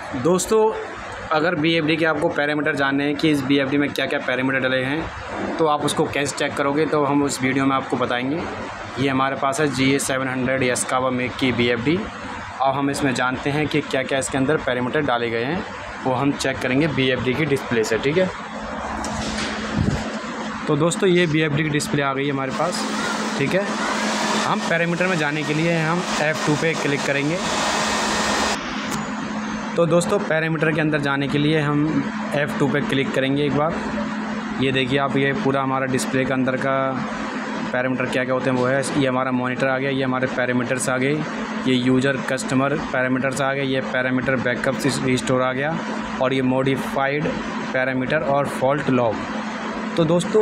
दोस्तों, अगर BFD के आपको पैरामीटर जानने हैं कि इस BFD में क्या क्या पैरामीटर डले हैं तो आप उसको कैसे चेक करोगे, तो हम उस वीडियो में आपको बताएंगे। ये हमारे पास है GA700 यास्कावा मेक की BFD और हम इसमें जानते हैं कि क्या क्या इसके अंदर पैरामीटर डाले गए हैं, वो हम चेक करेंगे BFD की डिस्प्ले से। ठीक है, तो दोस्तों ये BFD की डिस्प्ले आ गई है हमारे पास। ठीक है, हम पैरामीटर में जाने के लिए हम F2 पे क्लिक करेंगे। तो दोस्तों पैरामीटर के अंदर जाने के लिए हम F2 पे क्लिक करेंगे एक बार। ये देखिए आप, ये पूरा हमारा डिस्प्ले के अंदर का पैरामीटर क्या क्या होते हैं वो है। ये हमारा मॉनिटर आ गया, ये हमारे पैरामीटर्स आ गए, ये यूज़र कस्टमर पैरामीटर्स आ गए, ये पैरामीटर बैकअप रिस्टोर आ गया और ये मॉडिफाइड पैरामीटर और फॉल्ट लॉग। तो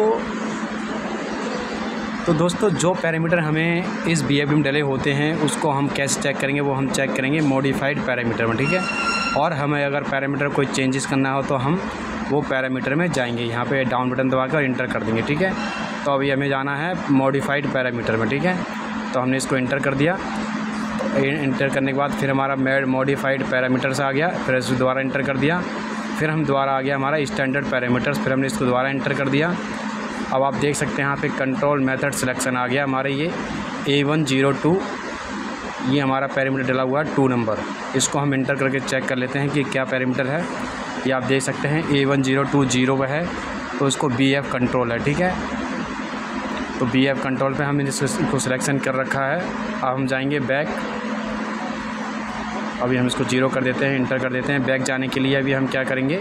दोस्तों जो पैरामीटर हमें इस BFD में डले होते हैं उसको हम कैसे चेक करेंगे, वो हम चेक करेंगे मॉडिफाइड पैरामीटर में। ठीक है, और हमें अगर पैरामीटर कोई चेंजेस करना हो तो हम वो पैरामीटर में जाएंगे, यहाँ पे डाउन बटन दबा कर इंटर कर देंगे। ठीक है, तो अभी हमें जाना है मॉडिफाइड पैरामीटर में। ठीक है, तो हमने इसको इंटर कर दिया। इंटर करने के बाद फिर हमारा मॉडिफाइड पैरामीटर्स आ गया, फिर इसको दोबारा इंटर कर दिया। फिर हम दोबारा आ गया हमारा स्टैंडर्ड पैरामीटर्स, फिर हमने इसको दोबारा इंटर कर दिया। अब आप देख सकते हैं यहाँ पे कंट्रोल मेथड सिलेक्शन आ गया हमारे, ये A102 ये हमारा पैरामीटर डला हुआ है 2 नंबर। इसको हम इंटर करके चेक कर लेते हैं कि क्या पैरामीटर है। ये आप देख सकते हैं A102 है, तो इसको BF कंट्रोल है। ठीक है, तो BF कंट्रोल पे हमने इसको सिलेक्शन कर रखा है। अब हम जाएंगे बैक। अभी हम इसको 0 कर देते हैं, इंटर कर देते हैं। बैक जाने के लिए अभी हम क्या करेंगे,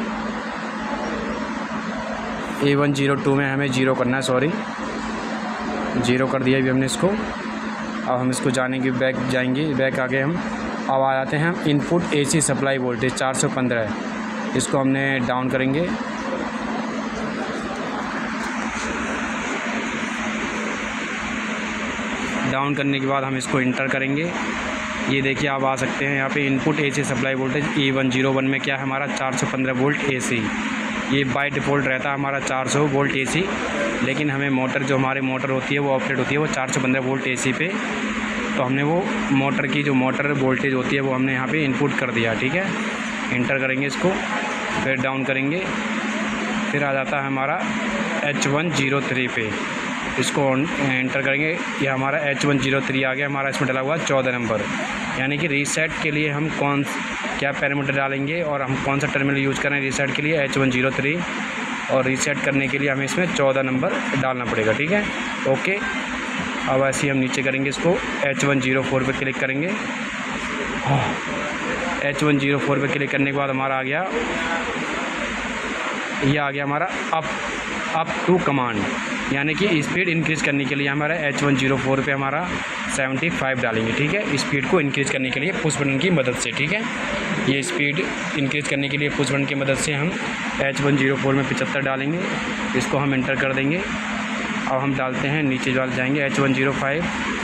A102 में हमें 0 करना है, सॉरी 0 कर दिया अभी हमने इसको। अब हम इसको जाने के बैक जाएंगे, बैक आगे हम अब आ जाते हैं हम इनपुट AC सप्लाई वोल्टेज 415 है, इसको हमने डाउन करेंगे। डाउन करने के बाद हम इसको इंटर करेंगे। ये देखिए आप आ सकते हैं यहाँ पे input AC supply voltage E101 में क्या है हमारा 415 वोल्ट AC। ये बाय डिफ़ॉल्ट रहता है हमारा 400 वोल्ट AC, लेकिन हमें मोटर जो हमारी मोटर होती है वो ऑपरेट होती है वो 415 वोल्ट AC पे। तो हमने वो मोटर की जो मोटर वोल्टेज होती है वो हमने यहाँ पे इनपुट कर दिया। ठीक है, इंटर करेंगे इसको, फिर डाउन करेंगे, फिर आ जाता है हमारा H103 पे, इसको इंटर करेंगे। ये हमारा H103 आ गया हमारा, इसमें डला हुआ 14 नंबर। यानी कि रीसेट के लिए हम क्या पैरामीटर डालेंगे और हम कौन सा टर्मिनल यूज़ करें रीसेट के लिए H103, और रीसेट करने के लिए हमें इसमें 14 नंबर डालना पड़ेगा। ठीक है, ओके। अब ऐसे ही हम नीचे करेंगे, इसको H104 पे क्लिक करेंगे। H104 पे क्लिक करने के बाद हमारा आ गया, ये आ गया हमारा अप टू कमांड, यानी कि स्पीड इंक्रीज़ करने के लिए हमारा H104 पे हमारा 75 डालेंगे। ठीक है, स्पीड को इंक्रीज़ करने के लिए पुश बटन की मदद से। ठीक है, ये स्पीड इंक्रीज़ करने के लिए पुश बटन की मदद से हम H104 में 75 डालेंगे, इसको हम इंटर कर देंगे। अब हम डालते हैं नीचे जाएंगे H105,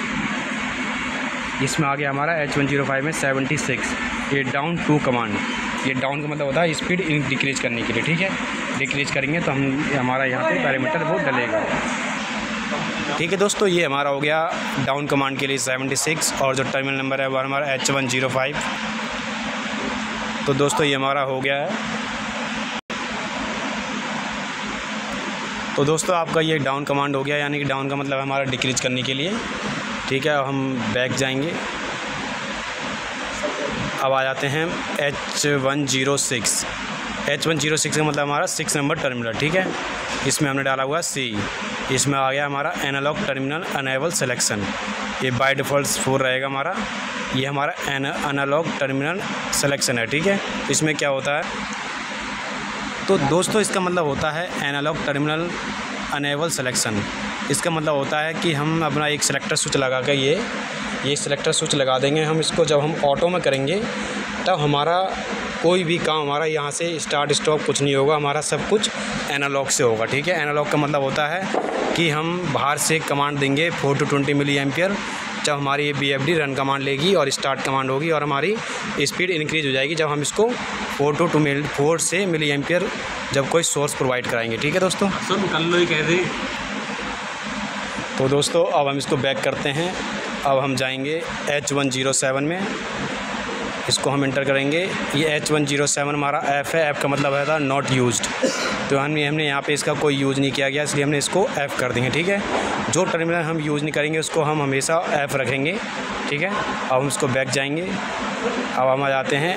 इसमें आ गया हमारा H105 में 76। ये डाउन टू कमांड, ये डाउन का मतलब होता है स्पीड डिक्रीज़ करने के लिए। ठीक है, डिक्रीज़ करेंगे तो हमारा यहाँ पे पैरामीटर वो डलेगा। ठीक है दोस्तों, ये हमारा हो गया डाउन कमांड के लिए 76, और जो टर्मिनल नंबर है वो हमारा H105। तो दोस्तों ये हमारा हो गया है। तो दोस्तों आपका ये डाउन कमांड हो गया, यानी कि डाउन का मतलब हमारा डिक्रीज़ करने के लिए। ठीक है, अब हम बैक जाएंगे। अब आ जाते हैं H106। H106 का मतलब हमारा 6 नंबर टर्मिनल। ठीक है, इसमें हमने डाला हुआ C, इसमें आ गया हमारा एनालॉग टर्मिनल अनेबल सिलेक्शन, ये बाय डिफ़ॉल्ट 4 रहेगा हमारा। ये हमारा एनालॉग टर्मिनल सिलेक्शन है। ठीक है, इसमें क्या होता है, तो दोस्तों इसका मतलब होता है एनालॉग टर्मिनल अनेबल सिलेक्शन। इसका मतलब होता है कि हम अपना एक सिलेक्टर स्विच लगा कर ये सिलेक्टर स्विच लगा देंगे हम इसको। जब हम ऑटो में करेंगे तब हमारा कोई भी काम हमारा यहाँ से स्टार्ट स्टॉप कुछ नहीं होगा, हमारा सब कुछ एनालॉग से होगा। ठीक है, एनालॉग का मतलब होता है कि हम बाहर से कमांड देंगे 4 to 20 मिली एम्पियर, जब हमारी ये BFD रन कमांड लेगी और स्टार्ट कमांड होगी और हमारी स्पीड इंक्रीज़ हो जाएगी जब हम इसको 4 से मिली एम्पियर जब कोई सोर्स प्रोवाइड कराएंगे। ठीक है दोस्तों, कर लो ही कैसे। तो दोस्तों अब हम इसको बैक करते हैं। अब हम जाएंगे H107 में। इसको हम इंटर करेंगे। ये H107 हमारा F है, F का मतलब है था नॉट यूज्ड, तो हमने यहाँ पे इसका कोई यूज़ नहीं किया गया, इसलिए हमने इसको F कर देंगे। ठीक है, जो टर्मिनल हम यूज़ नहीं करेंगे उसको हम हमेशा F रखेंगे। ठीक है, अब हम इसको बैक जाएंगे। अब हम आ जाते हैं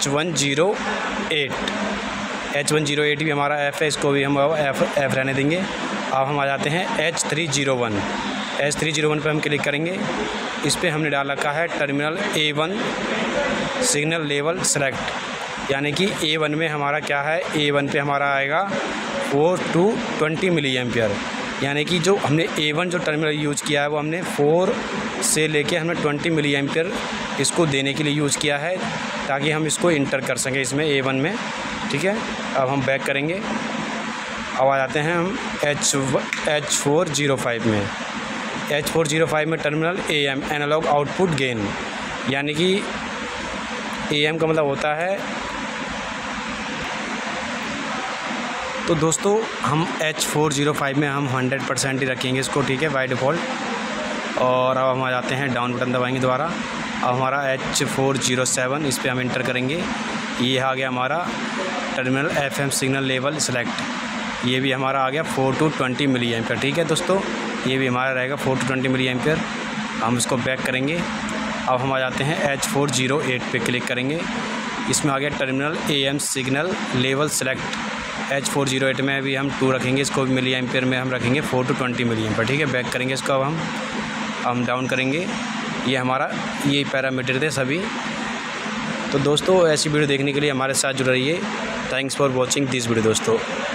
H108 भी हमारा F है, इसको भी हम F रहने देंगे। अब हम आ जाते हैं H301 पे हम क्लिक करेंगे। इस पर हमने डाल रखा है terminal A1 signal level select, यानी कि A1 में हमारा क्या है, A1 पे हमारा आएगा 4 to 20 मिली एम्पियर, यानी कि जो हमने A1 जो टर्मिनल यूज़ किया है वो हमने 4 से लेके हमने 20 मिली एम्पियर इसको देने के लिए यूज़ किया है, ताकि हम इसको इंटर कर सकें इसमें A1 में। ठीक है, अब हम बैक करेंगे। अब आ जाते हैं हम H405 में। H405 में terminal AM analog output gain, यानी कि AM का मतलब होता है। तो दोस्तों हम H405 में हम 100% ही रखेंगे इसको। ठीक है, बाय डिफ़ॉल्ट। और अब हम आ जाते हैं डाउन बटन दबाएंगे दोबारा। अब हमारा H407 इस पर हम इंटर करेंगे। ये आ गया हमारा terminal FM signal level select, ये भी हमारा आ गया 4 to 20 मिली एम्पियर। ठीक है दोस्तों, ये भी हमारा रहेगा 4 to 20 मिली एम्पियर। हम इसको बैक करेंगे। अब हम आ जाते हैं H408 पे क्लिक करेंगे। इसमें आ गया terminal AM signal level select. H408 में भी हम 2 रखेंगे, इसको भी मिली एम्पियर में हम रखेंगे 4 to 20 मिली एम्पियर। ठीक है, बैक करेंगे इसको। अब हम डाउन करेंगे। ये हमारा ये पैरामीटर थे सभी। तो दोस्तों ऐसी वीडियो देखने के लिए हमारे साथ जुड़ रहिए। Thanks for watching this video दोस्तों।